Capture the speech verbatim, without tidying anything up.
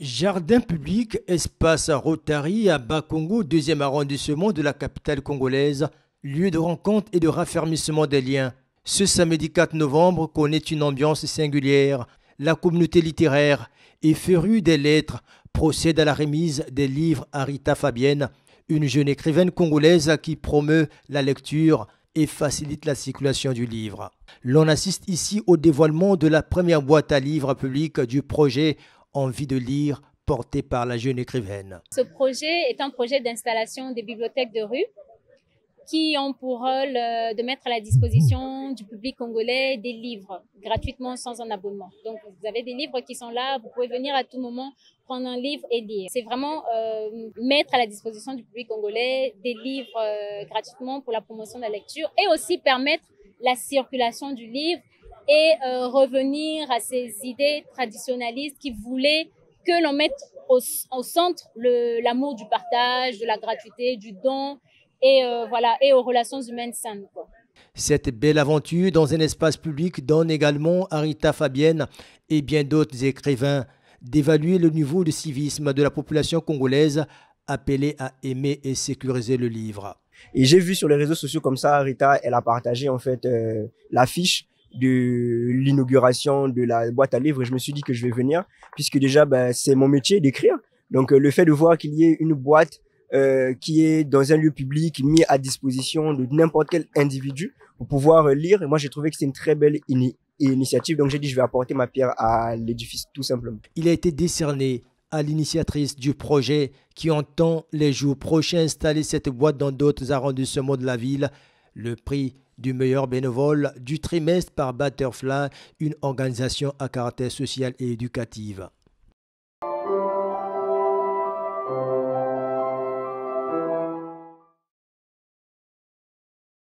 Jardin public, espace Rotary à Bakongo, deuxième arrondissement de la capitale congolaise, lieu de rencontre et de raffermissement des liens. Ce samedi quatre novembre connaît une ambiance singulière. La communauté littéraire et férue des lettres procède à la remise des livres à Rita Fabienne, une jeune écrivaine congolaise qui promeut la lecture et facilite la circulation du livre. L'on assiste ici au dévoilement de la première boîte à livres publique du projet Envie de lire, porté par la jeune écrivaine. Ce projet est un projet d'installation des bibliothèques de rue qui ont pour rôle de mettre à la disposition du public congolais des livres gratuitement sans un abonnement. Donc vous avez des livres qui sont là, vous pouvez venir à tout moment prendre un livre et lire. C'est vraiment euh, mettre à la disposition du public congolais des livres euh, gratuitement pour la promotion de la lecture et aussi permettre la circulation du livre et euh, revenir à ces idées traditionnalistes qui voulaient que l'on mette au, au centre le, l'amour du partage, de la gratuité, du don et, euh, voilà, et aux relations humaines saines, quoi. Cette belle aventure dans un espace public donne également à Rita Fabienne et bien d'autres écrivains d'évaluer le niveau de civisme de la population congolaise appelée à aimer et sécuriser le livre. Et j'ai vu sur les réseaux sociaux comme ça, Rita, elle a partagé en fait euh, l'affiche de l'inauguration de la boîte à livres et je me suis dit que je vais venir puisque déjà ben, c'est mon métier d'écrire. Donc euh, le fait de voir qu'il y ait une boîte euh, qui est dans un lieu public mis à disposition de n'importe quel individu pour pouvoir euh, lire, et moi j'ai trouvé que c'est une très belle ini- initiative. Donc j'ai dit je vais apporter ma pierre à l'édifice tout simplement. Il a été décerné à l'initiatrice du projet qui entend les jours prochains installer cette boîte dans d'autres arrondissements de la ville, le prix du meilleur bénévole du trimestre par Butterfly, une organisation à caractère social et éducatif.